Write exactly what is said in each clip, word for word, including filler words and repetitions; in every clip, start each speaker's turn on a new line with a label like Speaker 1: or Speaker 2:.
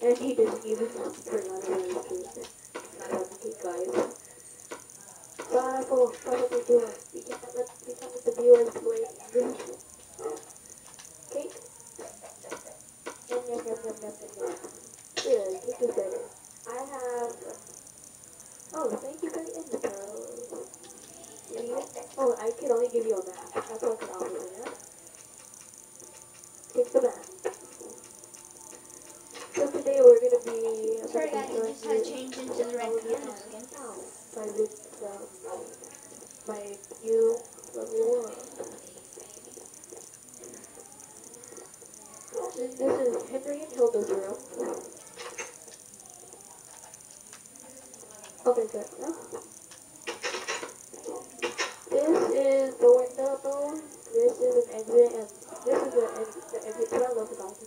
Speaker 1: And he doesn't even forgot about his food. Okay, guys. Bravo, what are we doing? We can't let, we can't let the viewers wait. Cake? Yum, yum, yum, yum, yum, yum, yum. Good, cake is better. I have... Oh, thank you for the intro. Oh, I can only give you a map. That's what I can offer you, yeah? Take the map. So today we're gonna be...
Speaker 2: Sorry guys, I just had to change into the red canvas again.
Speaker 1: By this, uh, my new level one. This is Henry and Hilda's room. Okay, good. No? This is the window. This is an exit, and this is the, the exit to my love garden.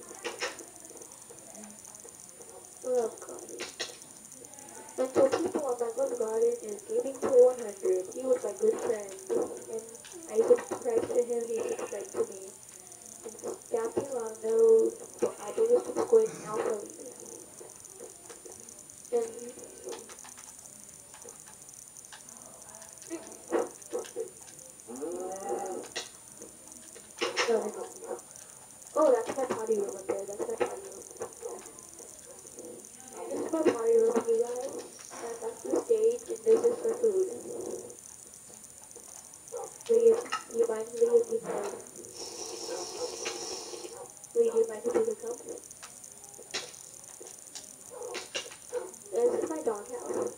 Speaker 1: Love garden. And so people on my love garden is Gaming Play one hundred. He was my good friend, and I subscribed to him. He subscribed to me. And Gappy Londo, I believe it's going Alpha Leader. And no, no, no. Oh, that's my potty room up there. That's my potty room. This is my potty room, you guys. And that's the stage, and this is for food. Do you, do you mind leaving me some? Do you mind if you come? This is my doghouse.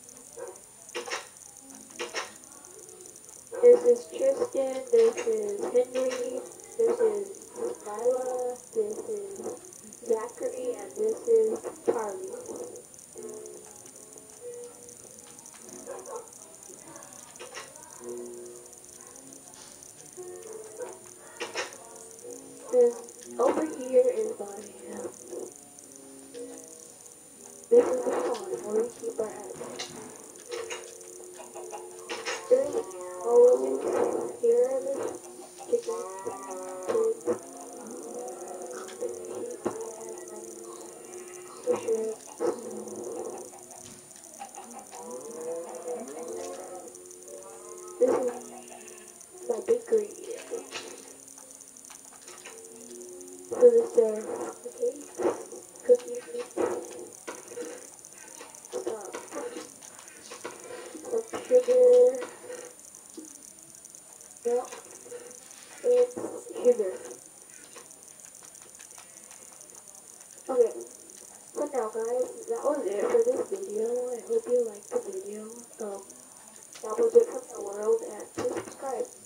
Speaker 1: This is Tristan, this is Henry, this is Lila, this is Zachary, and this is Charlie. This, over here is my, this is the pond where we keep our eggs. There's holes here are the chickens, pigs, the sheep, the shrimps. This is my bakery. So this is the cake, cookies, some, some sugar, milk, and sugar. Okay, so now guys, that was it for this video. I hope you liked the video. Um, that was it from the world, and please subscribe.